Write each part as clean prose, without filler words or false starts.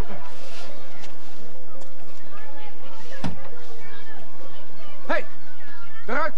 Hey, eruit!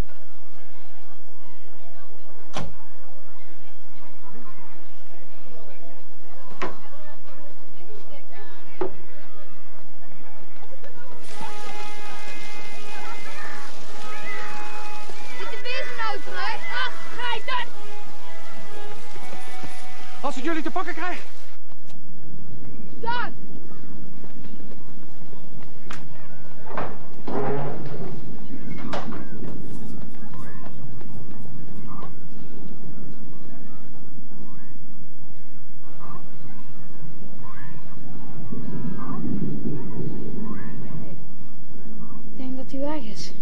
Als ik jullie te pakken krijg. Daar! Ik denk dat hij weg is.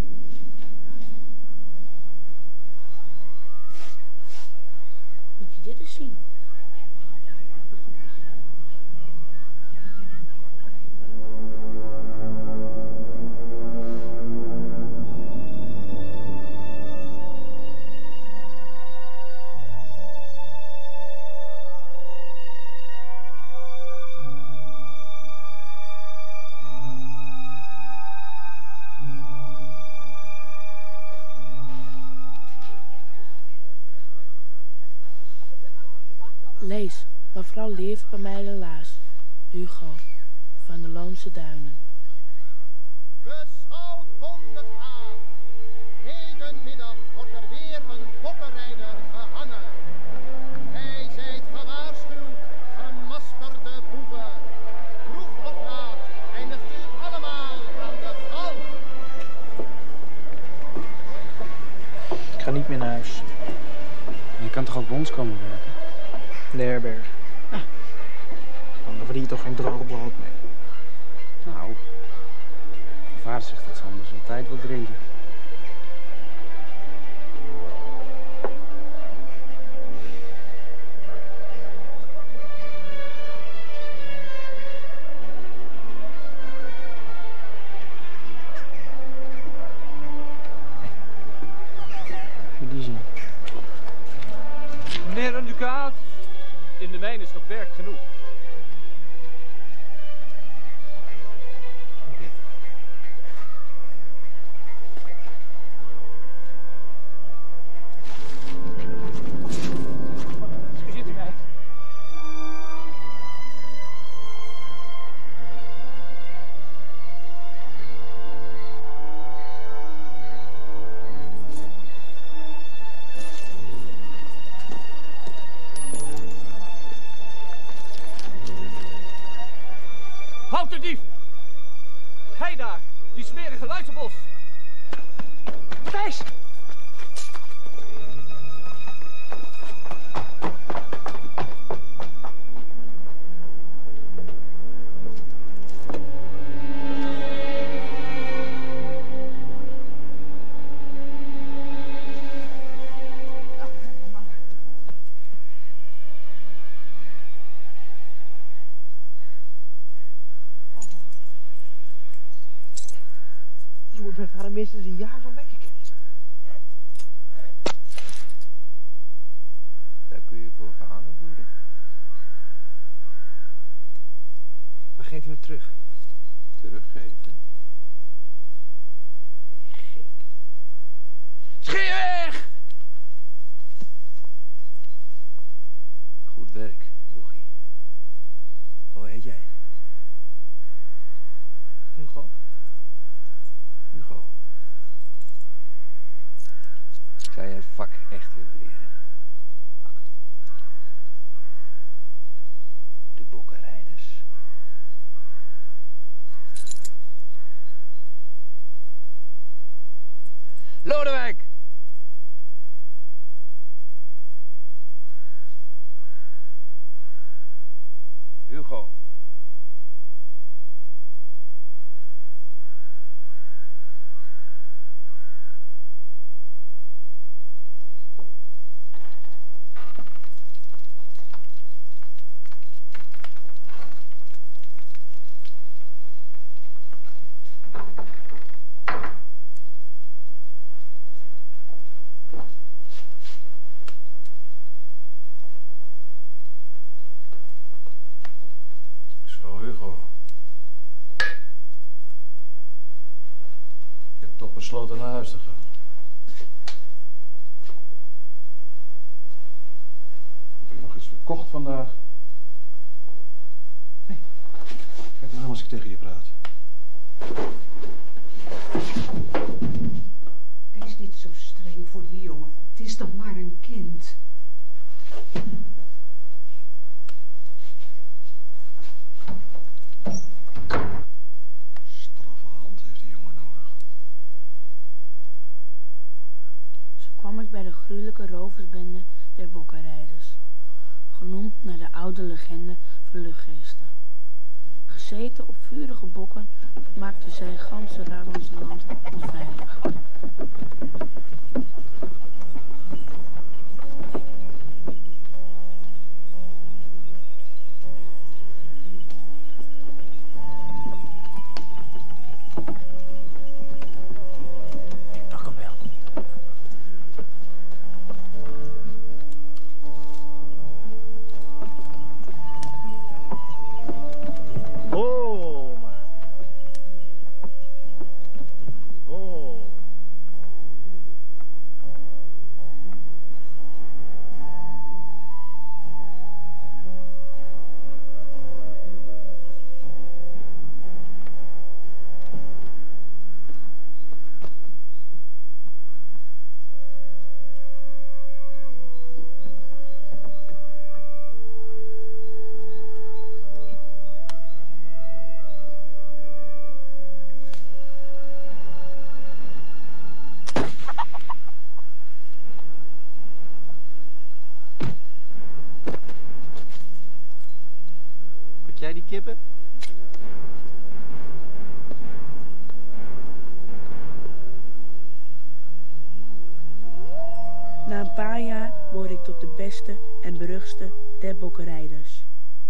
Moet je dit eens zien. Lees, mevrouw leeft bij mij helaas. Hugo, van de Loonse Duinen. De schout kondigt aan. Hedenmiddag wordt er weer een bokkenrijder gehangen. Gij zijt gewaarschuwd, gemaskerde boeven. Vroeg of laat eindigt u allemaal aan de galg. Ik ga niet meer naar huis. Je kan toch ook bij ons komen werken? De herberg. Ja. Dan verdien je toch geen droog brood mee. Nou, mijn vader zegt dat ze anders altijd wil drinken. Moet je die zien. Meneer een ducaat. In de mijn is nog werk genoeg. Vergeet u mij. Houd de dief! Hij daar, die smerige luitenbos! Thijs! Je moet mijn vader minstens een jaar van weg. Daar kun je voor gehangen worden. Dan geef je hem terug. Teruggeven? Gek. Scheer weg! Goed werk, jochie. Hoe heet jij? Hugo. Hugo. Zou jij het vak echt willen leren? Vak? De bokkenrijders. Lodewijk! Hugo. Hugo. Ik heb toch besloten naar huis te gaan. Heb je nog iets verkocht vandaag? Nee. Kijk maar aan als ik tegen je praat. Wees niet zo streng voor die jongen. Het is toch maar een kind. Straffe hand heeft die jongen nodig. Zo kwam ik bij de gruwelijke roversbende der bokkenrijders, genoemd naar de oude legende van luchtgeesten. Gezeten op vurige bokken maakten zij ganse Radonse land onveilig. Ik pak hem wel. Oh, man. Oh. Pak jij die kippen? Na een paar jaar word ik tot de beste en beruchtste der bokkenrijders.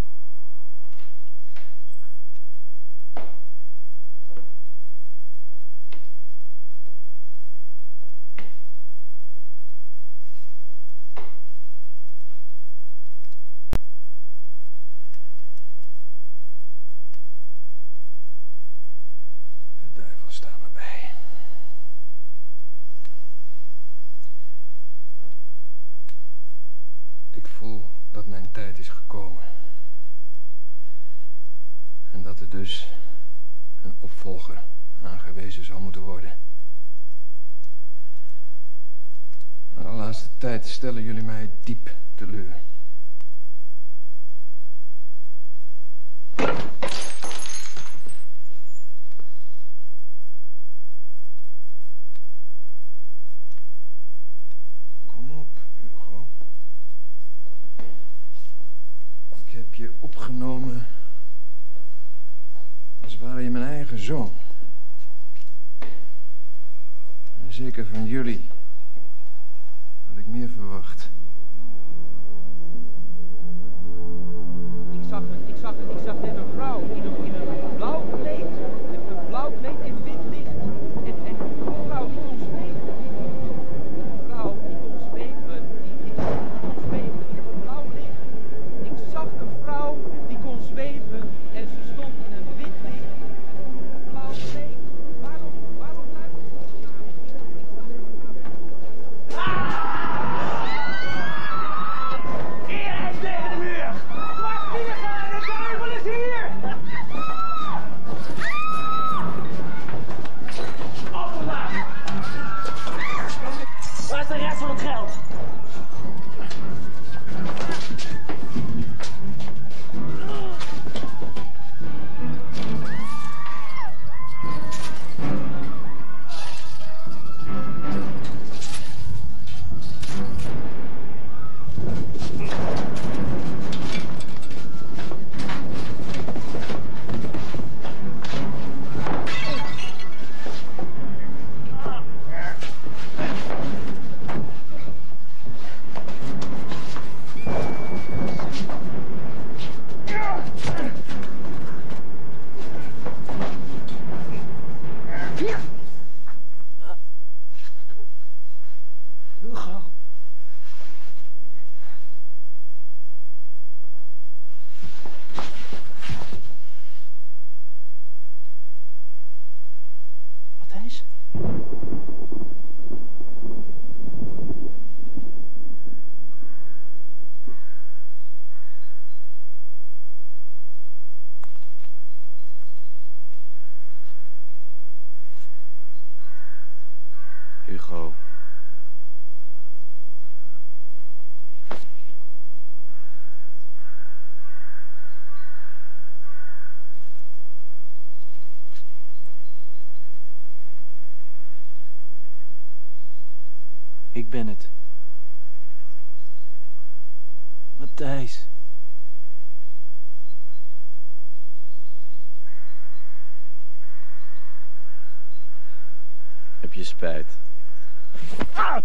De duivel staat me bij. Ik voel dat mijn tijd is gekomen. En dat er dus een opvolger aangewezen zal moeten worden. Maar de laatste tijd stellen jullie mij diep teleur. Kom op, Hugo. Ik heb je opgenomen als ware je mijn eigen zoon. En zeker van jullie had ik meer verwacht. Ik zag net een vrouw in een blauw kleed. Een blauw kleed in wit licht. En een vrouw die kon zweven. Een vrouw die kon zweven. Die kon zweven in een blauw licht. Ik zag een vrouw die kon zweven. En ze stond in een wit licht. En een blauw kleed. Waarom luister je naar me? echo. Ik ben het. Matthijs. Heb je spijt? Als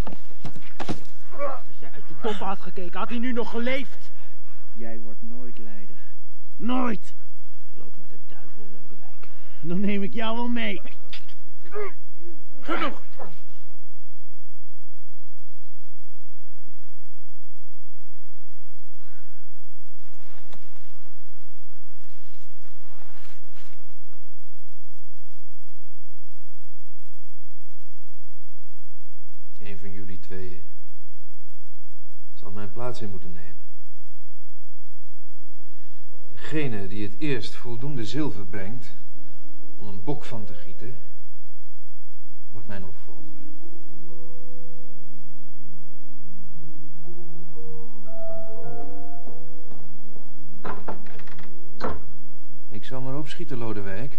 jij uit je dop had gekeken, had hij nu nog geleefd. Jij wordt nooit leider. Nooit. Loop naar de duivel, Lodewijk. En dan neem ik jou wel mee. Genoeg. Een van jullie tweeën zal mijn plaats in moeten nemen. Degene die het eerst voldoende zilver brengt om een bok van te gieten, wordt mijn opvolger. Ik zal maar opschieten, Lodewijk.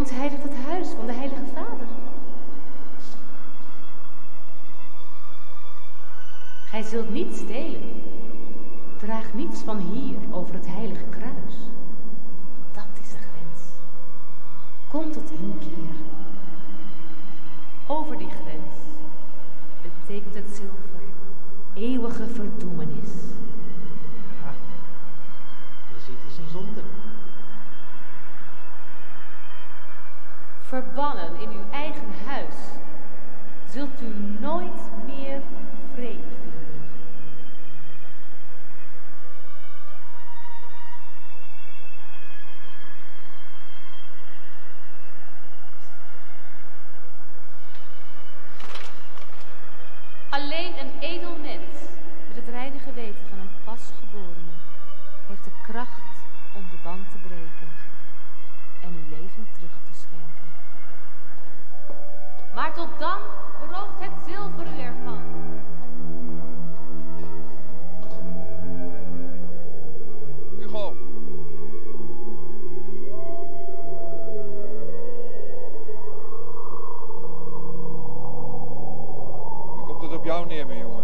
ontheiligt het huis van de Heilige Vader. Gij zult niet stelen. Draag niets van hier over het heilige kruis. Dat is de grens. Kom tot inkeer. Over die grens betekent het zilver eeuwige verdoemenis. Ja, bezit is een zonde. Verbannen in uw eigen huis zult u nooit meer vrede vinden. Alleen een edel mens met het reine geweten van een pasgeborene heeft de kracht om de band te breken en uw leven terug te schenken. Maar tot dan berooft het zilver u ervan. Hugo. Nu komt het op jou neer, mijn jongen.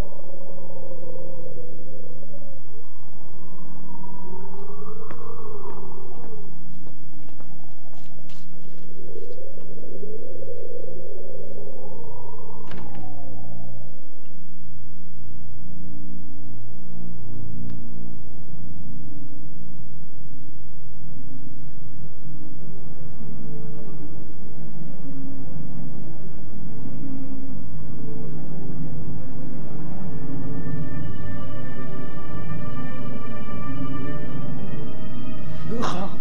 Hugo.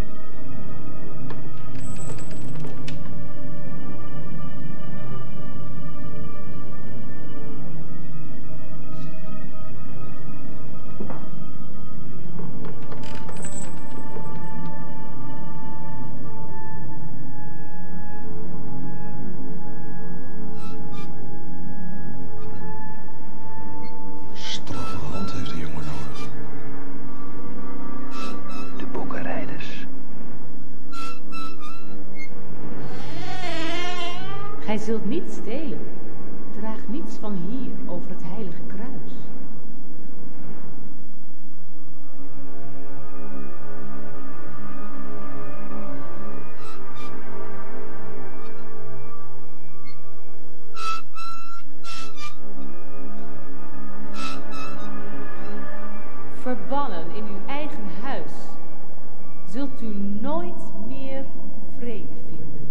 Straffe hand heeft die jongen nodig. De bokkenrijders. Gij zult niet stelen. Draag niets van hier over het heilige kruis. Verbannen in uw eigen huis zult u nooit meer vrede vinden.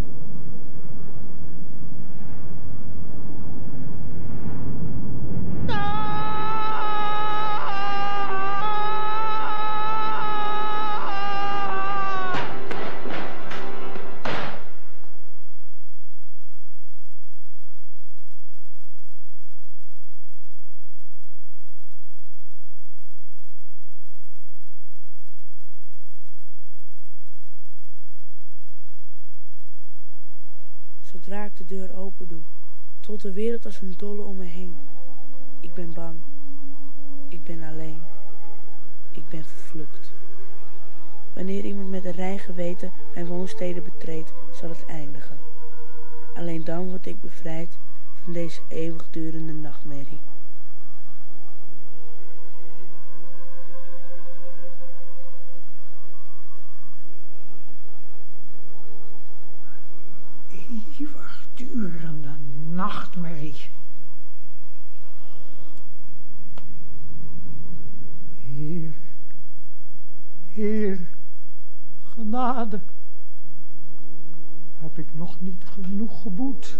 Zodra ik de deur open doe, tot de wereld als een dolle om me heen. Ik ben bang. Ik ben alleen. Ik ben vervloekt. Wanneer iemand met een rein geweten mijn woonsteden betreedt, zal het eindigen. Alleen dan word ik bevrijd van deze eeuwigdurende nachtmerrie. Eeuwigdurende nachtmerrie. Heer, Heer, genade. Heb ik nog niet genoeg geboet?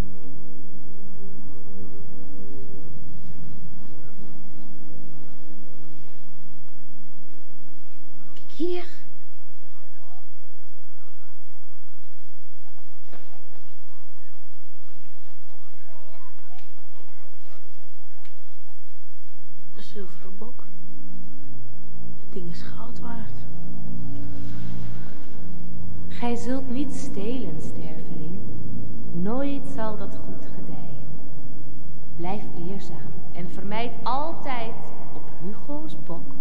Kijk hier. De zilveren bok. Het ding is goud waard. Gij zult niet stelen, sterveling. Nooit zal dat goed gedijen. Blijf eerzaam en vermijd altijd op Hugo's bok